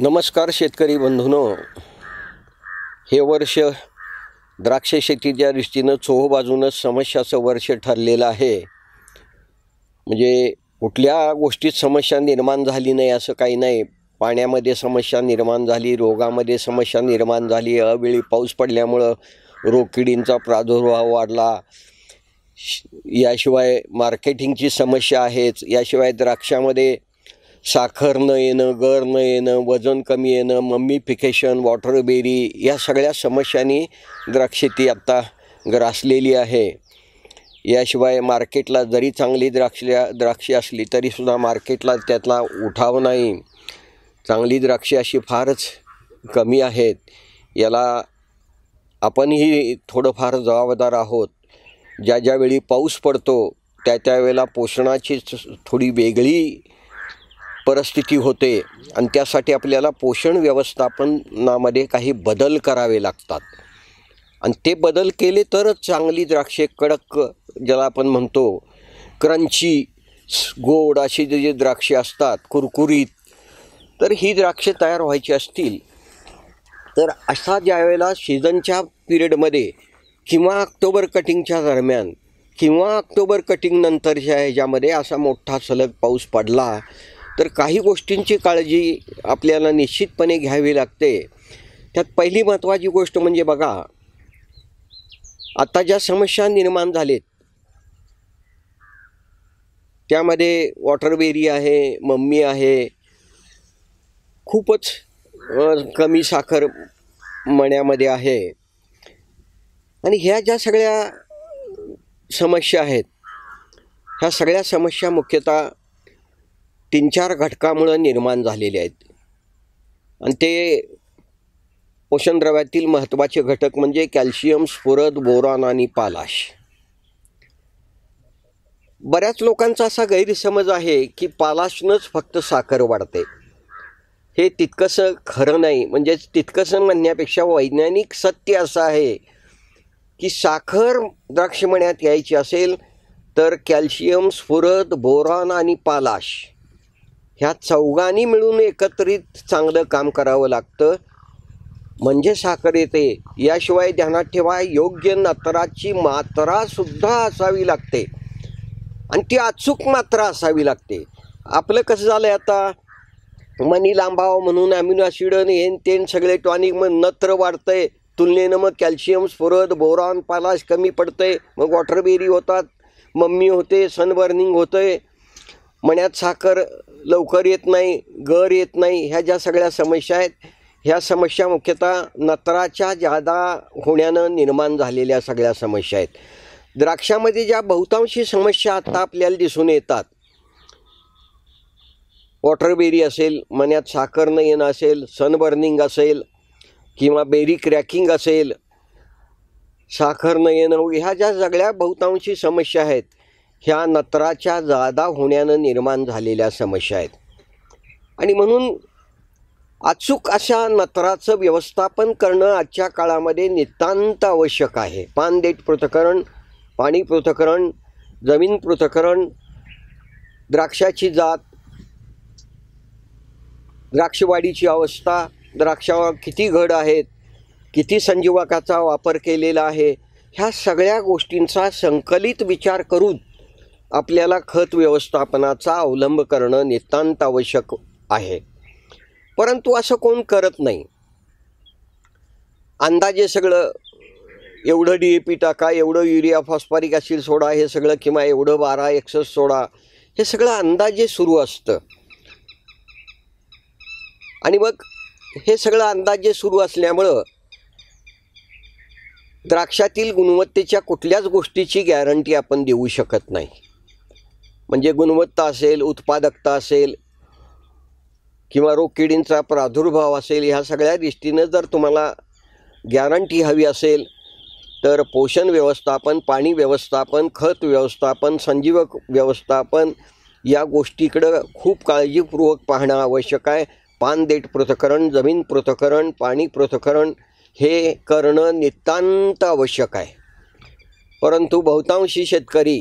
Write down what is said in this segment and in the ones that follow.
नमस्कार शेतकरी बंधूंनो, हे वर्ष द्राक्ष शेतीच्या दृष्टीनं चोहोबाजूनं समस्याचं वर्ष ठरलेलं आहे. म्हणजे कुठल्या गोष्टीत समस्या निर्माण झाली नाही असं काही नाही. पाण्यामध्ये समस्या निर्माण झाली, रोगामध्ये समस्या निर्माण झाली, अवेळी पाऊस पडल्यामुळं रोगकिडींचा प्रादुर्भाव वाढला, याशिवाय मार्केटिंगची समस्या आहेच, याशिवाय द्राक्षामध्ये साखर न येणं, गर न येणं, वजन कमी येणं, मम्मीफिकेशन, वॉटर बेरी या सगळ्या समस्यांनी द्राक्षेती आत्ता ग्रासलेली आहे. याशिवाय मार्केटला जरी चांगली द्राक्षे असली तरीसुद्धा मार्केटला त्यातला उठाव नाही. चांगली द्राक्षे अशी फारच कमी आहेत. याला आपणही थोडंफार जबाबदार आहोत. ज्या वेळी पाऊस पडतो त्यावेळेला पोषणाची थोडी वेगळी परिस्थिती होते आणि त्यासाठी आपल्याला पोषण व्यवस्थापनामध्ये काही बदल करावे लागतात आणि ते बदल केले तरच चांगली द्राक्षे, कडक ज्याला आपण म्हणतो क्रंची, गोड अशी जे द्राक्षे असतात, कुरकुरीत, तर ही द्राक्षे तयार व्हायची असतील तर असा ज्यावेळेला सीझनच्या पिरियडमध्ये किंवा ऑक्टोबर कटिंगच्या दरम्यान किंवा ऑक्टोबर कटिंग नंतरच्या ह्याच्यामध्ये असा मोठा सलग पाऊस पडला तर काही गोष्टींची काळजी आपल्याला निश्चितपणे घ्यावी लागते. त्यात पहिली महत्त्वाची गोष्ट म्हणजे बघा, आता ज्या समस्या निर्माण झालेत त्यामध्ये वॉटरबेरी आहे, मम्मी आहे, खूपच कमी साखर मण्यामध्ये आहे आणि ह्या ज्या सगळ्या समस्या आहेत ह्या सगळ्या समस्या मुख्यतः 3-4 घटकामुळं निर्माण झालेले आहेत आणि ते पोषण द्रव्यातील महत्त्वाचे घटक म्हणजे कॅल्शियम, स्फुरद, बोरॉन आणि पालाश. बऱ्याच लोकांचा असा गैरसमज आहे की पालाशनंच फक्त साखर वाढते. हे तितकंसं खरं नाही. म्हणजे तितकंसं म्हणण्यापेक्षा वैज्ञानिक सत्य असं आहे की साखर द्राक्षमण्यात यायची असेल तर कॅल्शियम, स्फुरद, बोरॉन आणि पालाश ह्या चौघांनी मिळून एकत्रित चांगलं काम करावं लागतं म्हणजे साखर येते. याशिवाय ध्यानात ठेवा, योग्य नत्राची मात्रासुद्धा असावी लागते आणि ती अचूक मात्रा असावी लागते. आपलं कसं झालं आहे आता, मनी लांबावं म्हणून अमिनो ॲसिड हेन तेन सगळे टॉनिक, मग नत्र वाढतं आहे, तुलनेनं मग कॅल्शियम, स्फुरद, बोरॉन, पालाश कमी पडतं आहे, मग वॉटरबेरी होतात, मम्मी होते, सनबर्निंग होतं आहे, मण्यात साखर लवकर येत नाही, गर येत नाही. ह्या ज्या सगळ्या समस्या आहेत ह्या समस्या मुख्यतः नत्राच्या जादा होण्यानं निर्माण झालेल्या सगळ्या समस्या आहेत. द्राक्षामध्ये ज्या बहुतांशी समस्या आता आपल्याला दिसून येतात, वॉटरबेरी असेल, मण्यात साखर न येणं असेल, सनबर्निंग असेल किंवा बेरी क्रॅकिंग असेल, साखर न येणं, ह्या ज्या सगळ्या बहुतांशी समस्या आहेत ह्या नत्राच्या जादा होण्यानं निर्माण झालेल्या समस्या आहेत आणि म्हणून अचूक अशा नत्राचं व्यवस्थापन करणं आजच्या काळामध्ये नितांत आवश्यक आहे. पानदेठ पृथक्करण, पाणी पृथक्करण, जमीन पृथक्करण, द्राक्षाची जात, द्राक्षवाढीची अवस्था, द्राक्षावर किती घड आहेत, किती संजीवकाचा वापर केलेला आहे, ह्या सगळ्या गोष्टींचा संकलित विचार करून आपल्याला खत व्यवस्थापनाचा अवलंब करणं नितांत आवश्यक आहे. परंतु असं कोण करत नाही. अंदाजे सगळं एवढं DAP टाका, एवढं युरिया, फॉस्फरिक ॲसिड सोडा, हे सगळं, किंवा एवढं 12-61 सोडा, हे सगळं अंदाजे सुरू असतं आणि मग हे सगळं अंदाजे सुरू असल्यामुळं द्राक्षातील गुणवत्तेच्या कुठल्याच गोष्टीची गॅरंटी आपण देऊ शकत नाही. म्हणजे गुणवत्ता असेल, उत्पादकता असेल किंवा रोगकिडींचा प्रादुर्भाव असेल, ह्या सगळ्या दृष्टीनं जर तुम्हाला गॅरंटी हवी असेल तर पोषण व्यवस्थापन, पाणी व्यवस्थापन, खत व्यवस्थापन, संजीवक व्यवस्थापन या गोष्टीकडं खूप काळजीपूर्वक पाहणं आवश्यक आहे. पानदेठ पृथक्करण, जमीन पृथक्करण, पाणी पृथक्करण हे करणं नितांत आवश्यक आहे. परंतु बहुतांशी शेतकरी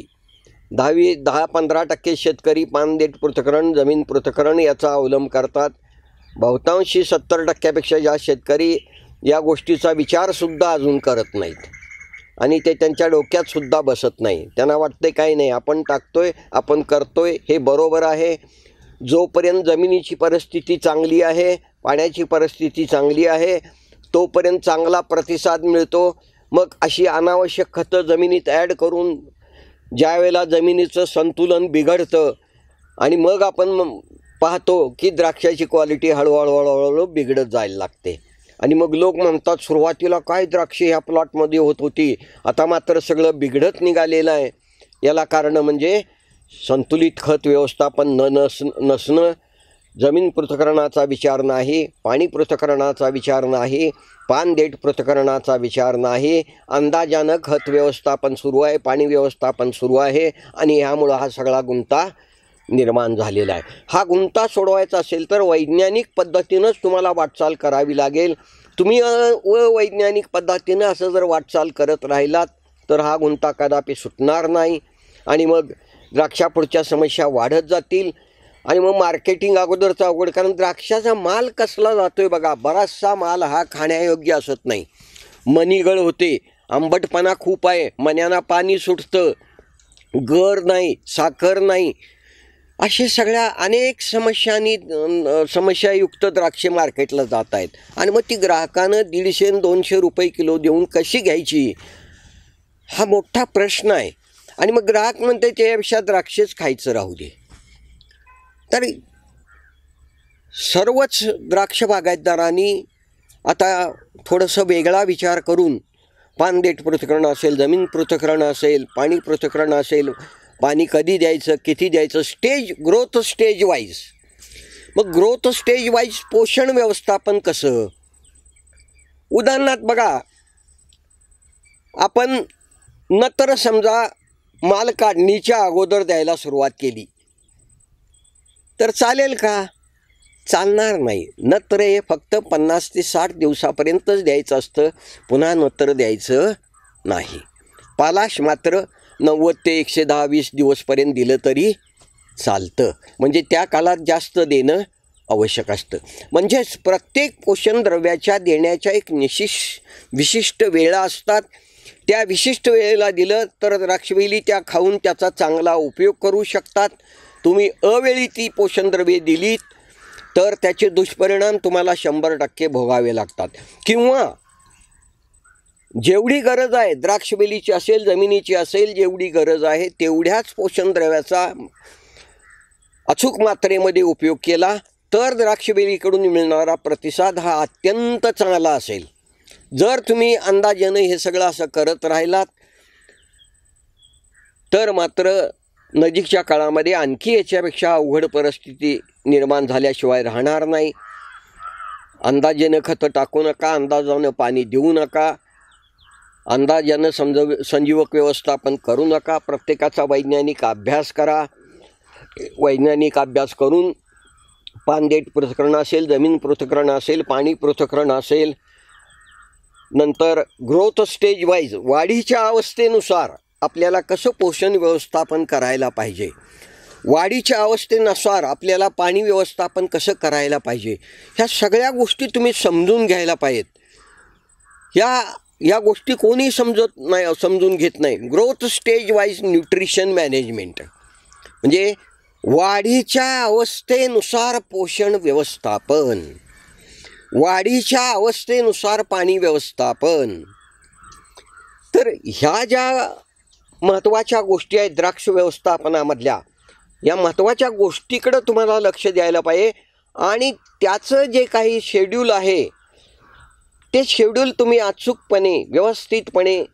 10-15% शेतकरी पानदेठ पृथक्करण, जमीन पृथक्करण याचा अवलंब करतात बहुतांशी 70% जास्त शेतकरी या गोष्टीचा विचारसुद्धा अजून करत नाहीत आणि ते त्यांच्या डोक्यातसुद्धा बसत नाही. त्यांना वाटते काही नाही, आपण टाकतोय, आपण करतोय, हे बरोबर आहे. जोपर्यंत जमिनीची परिस्थिती चांगली आहे, पाण्याची परिस्थिती चांगली आहे, तोपर्यंत चांगला प्रतिसाद मिळतो. मग अशी अनावश्यक खतं जमिनीत ॲड करून ज्या वेळेला जमिनीचं संतुलन बिघडतं आणि मग आपण पाहतो की द्राक्षाची क्वालिटी हळूहळू बिघडत जायला लागते. आणि मग लोक म्हणतात सुरुवातीला काय द्राक्षे ह्या प्लॉटमध्ये होत होती, आता मात्र सगळं बिघडत निघालेलं आहे. याला कारण म्हणजे संतुलित खत व्यवस्थापन नसणं, जमीन पृथक्करणाचा विचार नाही, पाणी पृथक्करणाचा विचार नाही, पान देठ पृथक्करणाचा विचार नाही. अंदाजानं खत व्यवस्थापन सुरू आहे, पाणी व्यवस्थापन सुरू आहे आणि ह्यामुळं हा सगळा गुंता निर्माण झालेला आहे. हा गुंता सोडवायचा असेल तर वैज्ञानिक पद्धतीनंच तुम्हाला वाटचाल करावी लागेल. तुम्ही वैज्ञानिक पद्धतीनं असं जर वाटचाल करत राहिलात तर हा गुंता कदापि सुटणार नाही आणि मग द्राक्षापुढच्या समस्या वाढत जातील आणि मग मार्केटिंग अगोदरचा अवघड. कारण द्राक्षाचा माल कसला जातो आहे बघा, बराचसा माल हा खाण्यायोग्य असत नाही, मनीगळ होते, आंबटपणा खूप आहे, मन्यांना पाणी सुटतं, गर नाही, साखर नाही, असे सगळ्या अनेक समस्यायुक्त द्राक्षे मार्केटला जात आहेत. आणि मग ती ग्राहकानं 150-200 रुपये किलो देऊन कशी घ्यायची, हा मोठा प्रश्न आहे. आणि मग ग्राहक म्हणते त्यापेक्षा द्राक्षेच खायचं राहू दे. तर सर्वच द्राक्ष बागायतदारांनी आता थोडंसं वेगळा विचार करून पान देठ पृथक्करण असेल, जमीन पृथक्करण असेल, पाणी पृथक्करण असेल, पाणी कधी द्यायचं, किती द्यायचं, ग्रोथ स्टेज वाईज. मग ग्रोथ स्टेज वाईज पोषण व्यवस्थापन कसं. उदाहरणार्थ बघा, आपण नत्र समजा माल काढणीच्या अगोदर द्यायला सुरुवात केली तर चालेल का? चालणार नाही. नत्र हे फक्त 50 ते 60 दिवसापर्यंतच द्यायचं असतं, पुन्हा नत्र द्यायचं नाही. पालाश मात्र 90 ते 110-20 दिवसपर्यंत दिलं तरी चालतं, म्हणजे त्या काळात जास्त देणं आवश्यक असतं. म्हणजेच प्रत्येक पोषण द्रव्याच्या देण्याच्या एक विशिष्ट वेळा असतात. त्या विशिष्ट वेळेला दिलं तर द्राक्षवेली त्या खाऊन त्याचा चांगला उपयोग करू शकतात. तुम्ही अवेळी ती पोषण द्रव्ये दिलीत तर त्याचे दुष्परिणाम तुम्हाला 100% भोगावे लागतात. किंवा जेवढी गरज आहे द्राक्षवेलीची असेल, जमिनीची असेल, जेवढी गरज आहे तेवढ्याच पोषण द्रव्याचा अचूक मात्रेमध्ये उपयोग केला तर द्राक्षवेलीकडून मिळणारा प्रतिसाद हा अत्यंत चांगला असेल. जर तुम्ही अंदाजानं हे सगळं असं करत राहिलात तर मात्र नजीकच्या काळामध्ये आणखी याच्यापेक्षा अवघड परिस्थिती निर्माण झाल्याशिवाय राहणार नाही. अंदाजानं खतं टाकू नका, अंदाजानं पाणी देऊ नका, अंदाजानं संजीवक व्यवस्थापन करू नका. प्रत्येकाचा वैज्ञानिक अभ्यास करा. वैज्ञानिक अभ्यास करून पान देठ पृथक्करण असेल, जमीन पृथक्करण असेल, पाणी पृथक्करण असेल, नंतर ग्रोथ स्टेज वाईज वाढीच्या अवस्थेनुसार आपल्याला कसं पोषण व्यवस्थापन करायला पाहिजे, वाढीच्या अवस्थेनुसार आपल्याला पाणी व्यवस्थापन कसं करायला पाहिजे, ह्या सगळ्या गोष्टी तुम्ही समजून घ्यायला पाहिजेत. या गोष्टी कोणी समजून घेत नाही. Growth stage wise nutrition management म्हणजे वाढीच्या अवस्थेनुसार पोषण व्यवस्थापन, वाढीच्या अवस्थेनुसार पाणी व्यवस्थापन. तर ह्या ज्या महत्त्वाच्या गोष्टी आहेत द्राक्ष व्यवस्थापनामधल्या, या महत्त्वाच्या गोष्टीकडं तुम्हाला लक्ष द्यायला पाहिजे. आणि त्याचं जे काही शेड्यूल आहे ते शेड्यूल तुम्ही अचूकपणे व्यवस्थितपणे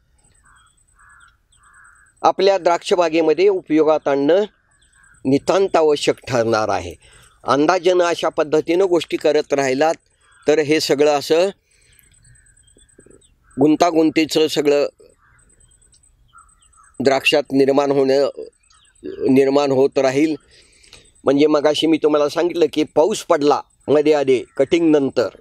आपल्या द्राक्षबागेमध्ये उपयोगात आणणं नितांत आवश्यक ठरणार आहे. अंदाजानं अशा पद्धतीनं गोष्टी करत राहिलात तर हे सगळं असं गुंतागुंतीचं सगळं द्राक्षात निर्माण होत राहील. म्हणजे मगाशी मी तुम्हाला सांगितलं की पाऊस पडला मध्ये कटिंग नंतर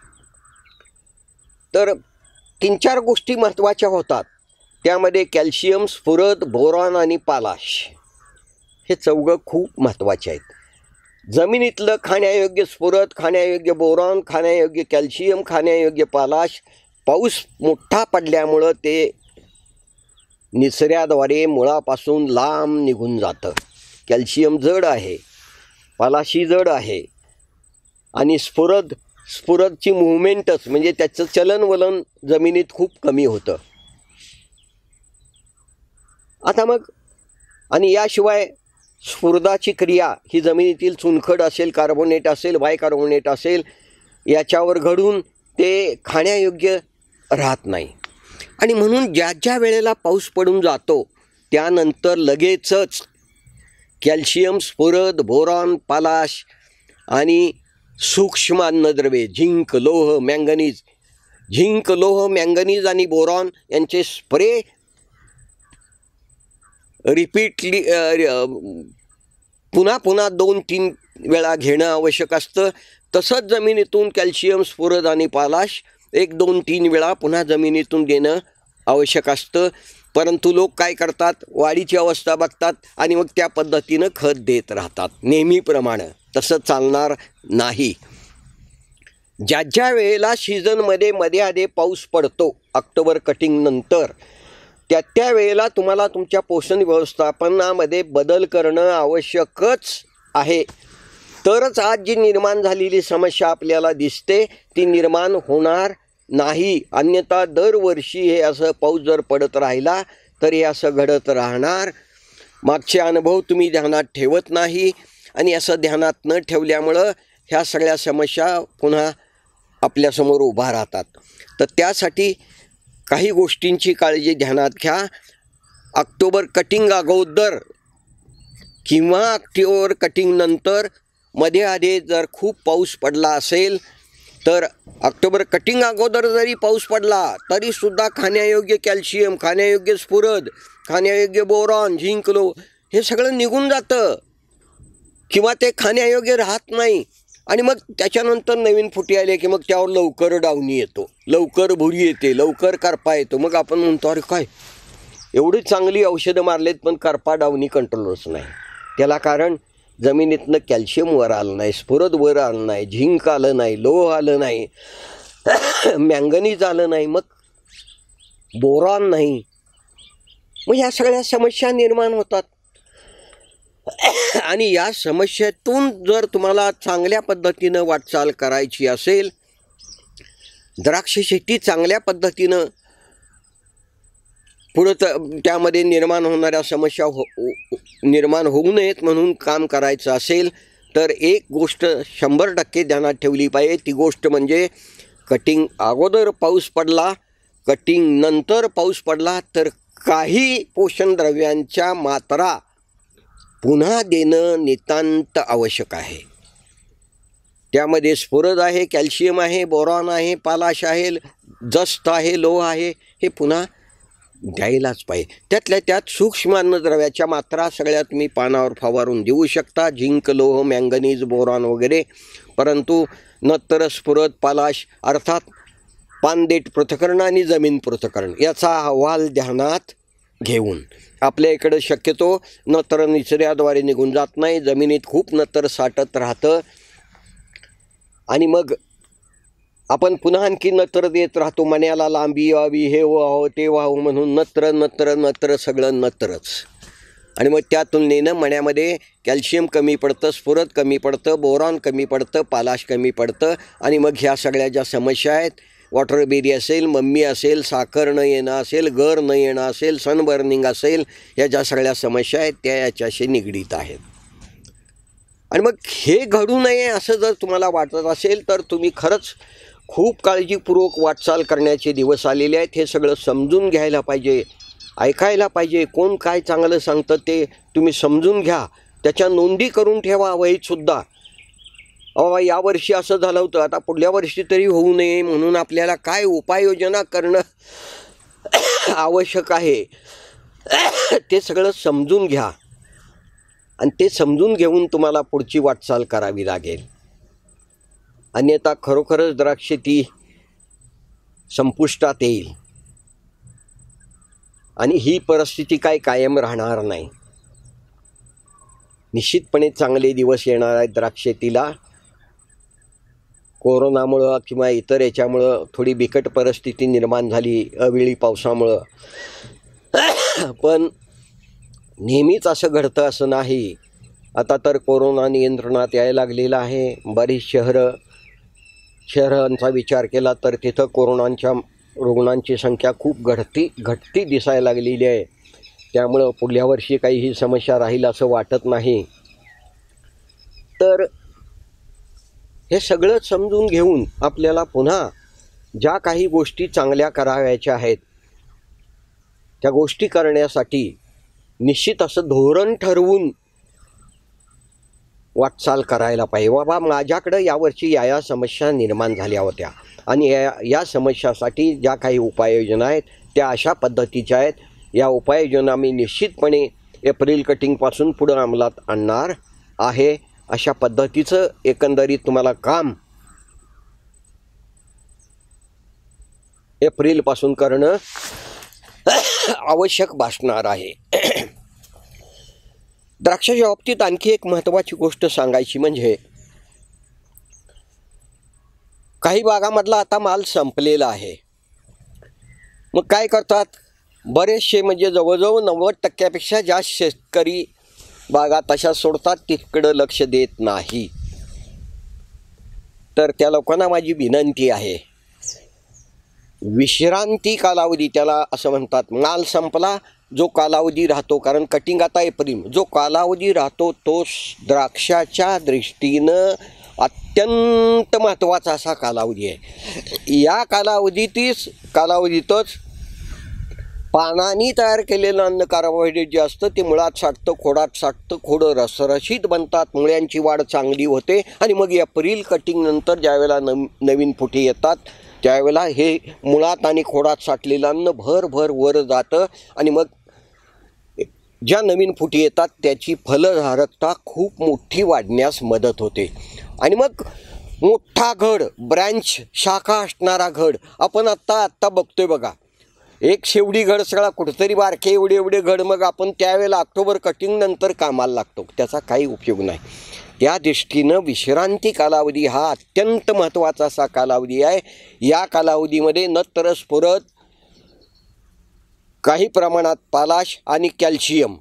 तर 3-4 गोष्टी महत्त्वाच्या होतात. त्यामध्ये कॅल्शियम, स्फुरद, बोरॉन आणि पालाश हे चौघं खूप महत्त्वाचे आहेत. जमिनीतलं खाण्यायोग्य स्फुरद, खाण्यायोग्य बोरॉन, खाण्यायोग्य कॅल्शियम, खाण्यायोग्य पालाश पाऊस मोठा पडल्यामुळं ते निचऱ्याद्वारे मुळापासून लांब निघून जातं. कॅल्शियम जड आहे, पालाशी जड आहे आणि स्फुरदची मुवमेंटच म्हणजे त्याचं चलनवलन जमिनीत खूप कमी होतं. आता मग आणि याशिवाय स्फुरदाची क्रिया ही जमिनीतील चुनखड असेल, कार्बोनेट असेल, बायकार्बोनेट असेल याच्यावर घडून ते खाण्यायोग्य राहत नाही. आणि म्हणून ज्या ज्या वेळेला पाऊस पडून जातो त्यानंतर लगेचच कॅल्शियम, स्फुरद, बोरॉन, पालाश आणि सूक्ष्म अन्नद्रव्ये झिंक, लोह, मँगनीज, झिंक, लोह, मँगनीज आणि बोरॉन यांचे स्प्रे रिपीटली पुन्हा पुन्हा 2-3 वेळा घेणं आवश्यक असतं. तसंच जमिनीतून कॅल्शियम, स्फुरद आणि पालाश 1-2-3 वेळा पुन्हा जमिनीतून घेणं आवश्यक असतं. परंतु लोक काय करतात, वाढीची अवस्था बघतात आणि मग त्या पद्धतीनं खत देत राहतात नेहमीप्रमाणे. तसं चालणार नाही. ज्या ज्या वेळेला सीझनमध्ये मध्ये आधे पाऊस पडतो ऑक्टोबर कटिंग नंतर, त्या वेळेला तुम्हाला तुमच्या पोषण व्यवस्थापनामध्ये बदल करणं आवश्यकच आहे. तरच आज जी निर्माण झालेली समस्या आपल्याला दिसते ती निर्माण होणार नाही. अन्यथा दरवर्षी हे असं पाऊस जर पडत राहिला तर हे असं घडत राहणार. मागचे अनुभव तुम्ही ध्यानात ठेवत नाही आणि असं ध्यानात न ठेवल्यामुळं ह्या सगळ्या समस्या पुन्हा आपल्यासमोर उभा राहतात. तर त्यासाठी काही गोष्टींची काळजी ध्यानात घ्या. ऑक्टोबर कटिंग अगोदर किंवा ऑक्टोबर कटिंग नंतर मध्ये आधे जर खूप पाऊस पडला असेल तर ऑक्टोबर कटिंग अगोदर जरी पाऊस पडला तरीसुद्धा खाण्यायोग्य कॅल्शियम, खाण्यायोग्य स्फुरद, खाण्यायोग्य बोरॉन, झिंक, लो हे सगळं निघून जातं किंवा ते खाण्यायोग्य राहत नाही. आणि मग त्याच्यानंतर नवीन फुटी आले की मग त्यावर लवकर डावणी येतो, लवकर भुरी येते, लवकर करपा येतो. मग आपण म्हणतो अरे काय एवढी चांगली औषधं मारलेत पण करपा डावणी कंट्रोलच नाही. त्याला कारण जमिनीतनं कॅल्शियम वर आलं नाही, स्फुरद वर आलं नाही, झिंक आलं नाही, लोह आलं नाही, मँगनीज आलं नाही, मग बोरॉन नाही. मग ह्या सगळ्या समस्या निर्माण होतात. आणि या समस्येतून जर तुम्हाला चांगल्या पद्धतीनं वाटचाल करायची असेल, द्राक्ष शेती चांगल्या पद्धतीनं पुढं त्यामध्ये निर्माण होणाऱ्या समस्या निर्माण होऊ नयेत म्हणून काम करायचं असेल तर एक गोष्ट 100% ध्यानात ठेवली पाहिजे. ती गोष्ट म्हणजे कटिंग अगोदर पाऊस पडला, कटिंग नंतर पाऊस पडला तर काही पोषण द्रव्यांच्या मात्रा पुन्हा देणं नितांत आवश्यक आहे. त्यामध्ये स्फुरद आहे, कॅल्शियम आहे, बोरॉन आहे, पालाश आहे, जस्त आहे, लोह आहे, हे पुन्हा द्यायलाच पाहिजे. त्यातल्या त्यात सूक्ष्म अन्नद्रव्याच्या मात्रा सगळ्या तुम्ही पानावर फवारून देऊ शकता, झिंक, लोह, मँगनीज, बोरॉन वगैरे. परंतु नत्र, स्फुरद, पालाश अर्थात पानदेठ पृथक्करण आणि जमीन पृथक्करण याचा अहवाल ध्यानात घेऊन आपल्या इकडं शक्यतो नत्र निचऱ्याद्वारे निघून जात नाही, जमिनीत खूप नत्र साठत राहतं आणि मग आपण पुन्हा आणखी नत्र देत राहतो. मण्याला लांबी व्हावी, हे व्हावं, ते व्हावं म्हणून नत्र नत्र नत्र सगळं नत्रच. आणि मग त्या तुलनेनं मण्यामध्ये कॅल्शियम कमी पडतं, स्फुरद कमी पडतं, बोरॉन कमी पडतं, पालाश कमी पडतं. आणि मग ह्या सगळ्या ज्या समस्या आहेत, वॉटर बेरी असेल, मम्मी असेल, साखर न येणं असेल, गर न येणं असेल, सनबर्निंग असेल, या ज्या सगळ्या समस्या आहेत त्या याच्याशी निगडीत आहेत. आणि मग हे घडू नये असं जर तुम्हाला वाटत असेल तर तुम्ही खरंच खूप काळजीपूर्वक वाटचाल करण्याचे दिवस आलेले आहेत. हे सगळं समजून घ्यायला पाहिजे, ऐकायला पाहिजे. कोण काय चांगलं सांगतं ते तुम्ही समजून घ्या, त्याच्या नोंदी करून ठेवा वहीतसुद्धा. यावर्षी असं झालं होतं, आता पुढल्या वर्षी तरी होऊ नये म्हणून आपल्याला काय उपाययोजना करणं आवश्यक आहे ते सगळं समजून घ्या. आणि ते समजून घेऊन तुम्हाला पुढची वाटचाल करावी लागेल. अन्यथा खरोखरच द्राक्ष ती संपुष्टात येईल आणि ही परिस्थिती काय कायम राहणार नाही. निश्चितपणे चांगले दिवस येणार आहेत द्राक्ष शेतीला. कोरोनामुळं किंवा इतर याच्यामुळं थोडी बिकट परिस्थिती निर्माण झाली अवेळी पावसामुळं, पण नेहमीच असं घडतं असं नाही. आता तर कोरोना नियंत्रणात यायला लागलेला आहे. बरीच शहरांचा विचार केला तर तिथं कोरोनाच्या रुग्णांची संख्या खूप घटती दिसायला लागलेली आहे. त्यामुळं पुढल्या वर्षी काही ही समस्या राहील असं वाटत नाही. तर हे सगळं समजून घेऊन आपल्याला पुन्हा ज्या काही गोष्टी चांगल्या करावयाच्या आहेत त्या गोष्टी करण्यासाठी निश्चित असं धोरण ठरवून वाटचाल करायला पाहिजे. बाबा माझ्याकडं यावर्षी या समस्या निर्माण झाल्या होत्या आणि या समस्यासाठी ज्या काही उपाययोजना आहेत त्या अशा पद्धतीच्या आहेत. या उपाययोजना मी निश्चितपणे एप्रिल कटिंगपासून पुढं अंमलात आणणार आहे. अशा पद्धतीचं एकंदरीत तुम्हाला काम एप्रिलपासून करणं आवश्यक भासणार आहे. द्राक्षाच्या बाबतीत आणखी एक महत्त्वाची गोष्ट सांगायची म्हणजे काही भागामधला आता माल संपलेला आहे. मग काय करतात बरेचसे, म्हणजे जवळजवळ 90% जास्त शेतकरी बागा तशा सोडतात, तिकडं लक्ष देत नाही. तर त्या लोकांना माझी विनंती आहे, विश्रांती कालावधी त्याला असं म्हणतात. माल संपला जो कालावधी राहतो, कारण कटिंग आता एप्रिल, जो कालावधी राहतो तो द्राक्षाच्या दृष्टीनं अत्यंत महत्त्वाचा असा कालावधी आहे. या कालावधीतच पानांनी तयार केलेलं अन्न कार्बोहायड्रेट जे असतं ते मुळात साठतं, खोडात साठतं, खोडं रसरशीत बनतात, मुळ्यांची वाढ चांगली होते आणि मग एप्रिल कटिंग नंतर ज्यावेळेला नवीन फुटे येतात त्यावेळेला हे मुळात आणि खोडात साठलेलं अन्न भर वर जातं आणि मग ज्या नवीन फुटे येतात त्याची फलधारकता खूप मोठी वाढण्यास मदत होते. आणि मग मोठा घड, ब्रँच, शाखा असणारा घड आपण आत्ता बघतोय बघा. एक शेवडी घड सगळा कुठंतरी बारके एवढे घड, मग आपण त्यावेळेला ऑक्टोबर कटिंग नंतर कामाला लागतो, त्याचा काही उपयोग नाही. त्या दृष्टीनं विश्रांती कालावधी हा अत्यंत महत्त्वाचा असा कालावधी आहे. या कालावधीमध्ये नत्र स्फुरद, काही प्रमाणात पालाश आणि कॅल्शियम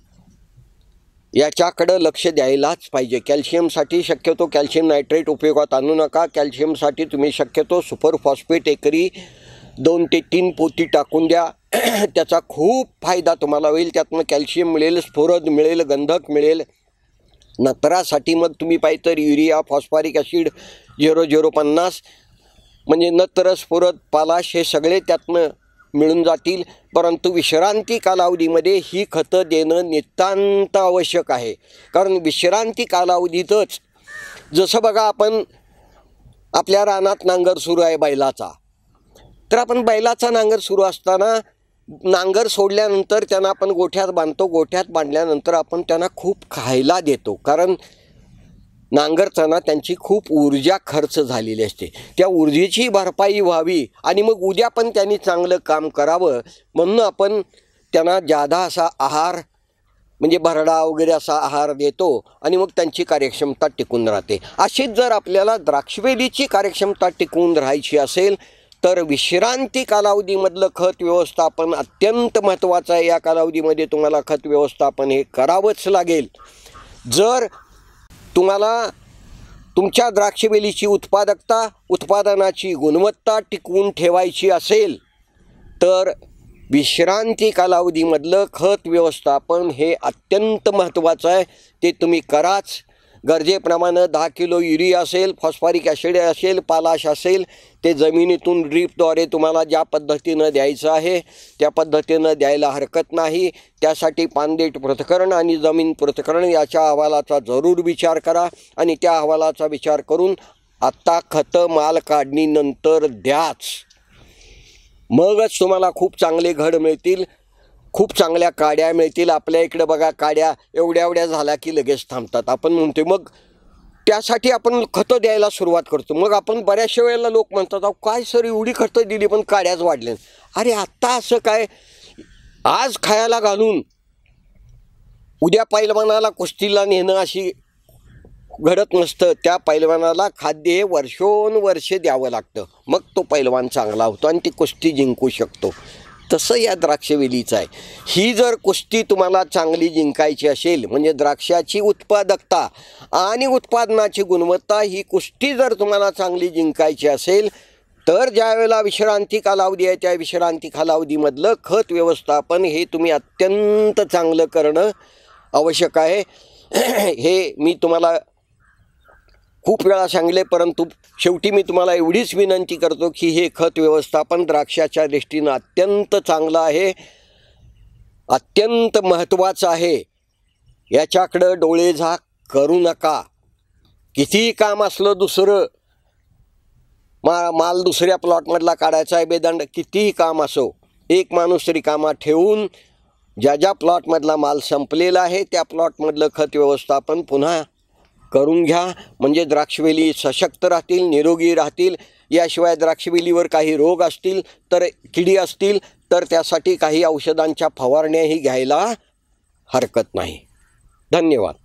याच्याकडं लक्ष द्यायलाच पाहिजे. कॅल्शियमसाठी शक्यतो कॅल्शियम नायट्रेट उपयोगात आणू नका. कॅल्शियमसाठी तुम्ही शक्यतो सुपर फॉस्फेट एकरी 2 ते 3 पोती टाकून द्या. त्याचा खूप फायदा तुम्हाला होईल. त्यातनं कॅल्शियम मिळेल, स्फुरद मिळेल, गंधक मिळेल. नत्रासाठी मग तुम्ही पाहिजे तर युरिया, फॉस्फरिक ॲसिड 0050 म्हणजे नत्र, स्फुरद, पालाश हे सगळे त्यातनं मिळून जातील. परंतु विश्रांती कालावधीमध्ये ही खतं देणं नितांत आवश्यक आहे. कारण विश्रांती कालावधीतच, जसं बघा आपण आपल्या रानात नांगर सुरू आहे बैलाचा, तर आपण बैलाचा नांगर सुरू असताना नांगर सोडल्यानंतर त्यांना आपण गोठ्यात बांधतो. गोठ्यात बांधल्यानंतर आपण त्यांना खूप खायला देतो, कारण नांगरताना त्यांची खूप ऊर्जा खर्च झालेली असते. त्या ऊर्जेची भरपाई व्हावी आणि मग उद्या पण त्यांनी चांगलं काम करावं म्हणून आपण त्यांना जादा असा आहार, म्हणजे भरडा वगैरे असा आहार देतो आणि मग त्यांची कार्यक्षमता टिकून राहते. अशीच जर आपल्याला द्राक्षवेलीची कार्यक्षमता टिकून राहायची असेल तर विश्रांती कालावधीमधलं खत व्यवस्थापन अत्यंत महत्त्वाचं आहे. या कालावधीमध्ये तुम्हाला खत व्यवस्थापन हे करावंच लागेल. जर तुम्हाला तुमच्या द्राक्षवेलीची उत्पादकता, उत्पादनाची गुणवत्ता टिकवून ठेवायची असेल तर विश्रांती कालावधीमधलं खत व्यवस्थापन हे अत्यंत महत्त्वाचं आहे. ते तुम्ही कराच. गरजेप्रमाणे 10 किलो युरिया असेल, फॉस्फरिक ॲसिड असेल, पालाश असेल, ते जमिनीतून ड्रीपद्वारे तुम्हाला ज्या पद्धतीनं द्यायचं आहे त्या पद्धतीनं द्यायला हरकत नाही. त्यासाठी पानदेठ पृथक्करण आणि जमीन पृथक्करण याच्या अहवालाचा जरूर विचार करा आणि त्या अहवालाचा विचार करून आत्ता खतं माल काढणीनंतर द्याच. मगच तुम्हाला खूप चांगले घड मिळतील, खूप चांगल्या काड्या मिळतील. आपल्या इकडे बघा काड्या एवढ्या झाल्या की लगेच थांबतात. आपण म्हणतो मग त्यासाठी आपण खतं द्यायला सुरुवात करतो. मग आपण बऱ्याचशा वेळेला लोक म्हणतात अहो काय सर एवढी खतं दिली पण काड्याच वाढल्या. अरे आत्ता असं काय, आज खायला घालून उद्या पैलवानाला कुस्तीला नेणं अशी घडत नसतं. त्या पैलवानाला खाद्य वर्षोनवर्षे द्यावं लागतं, मग तो पैलवान चांगला होतो आणि ती कुस्ती जिंकू शकतो. तसं या द्राक्षवेलीचं आहे. ही जर कुस्ती तुम्हाला चांगली जिंकायची असेल, म्हणजे द्राक्षाची उत्पादकता आणि उत्पादनाची गुणवत्ता ही कुस्ती जर तुम्हाला चांगली जिंकायची असेल, तर ज्यावेळेला विश्रांती कालावधी आहे त्या विश्रांती कालावधीमधलं खत व्यवस्थापन हे तुम्ही अत्यंत चांगलं करणं आवश्यक आहे. हे मी तुम्हाला खूप वेळा सांगले, परंतु शेवटी मी तुम्हाला एवढीच विनंती करतो की हे खत व्यवस्थापन द्राक्षाच्या दृष्टीनं अत्यंत चांगलं आहे, अत्यंत महत्त्वाचं आहे. याच्याकडं डोळेझाक करू नका. कितीही काम असलं दुसरं, माल दुसऱ्या प्लॉटमधला काढायचा आहे बेदंड, कितीही काम असो, एक माणूस रिकामा ठेवून ज्या प्लॉटमधला माल संपलेला आहे त्या प्लॉटमधलं खत व्यवस्थापन पुन्हा करून घ्या. म्हणजे द्राक्षवेली सशक्त राहतील, निरोगी राहतील. याशिवाय द्राक्षवेलीवर काही रोग असतील, तर किडी असतील, तर त्यासाठी काही औषधांच्या फवारण्याही घ्यायला हरकत नाही. धन्यवाद.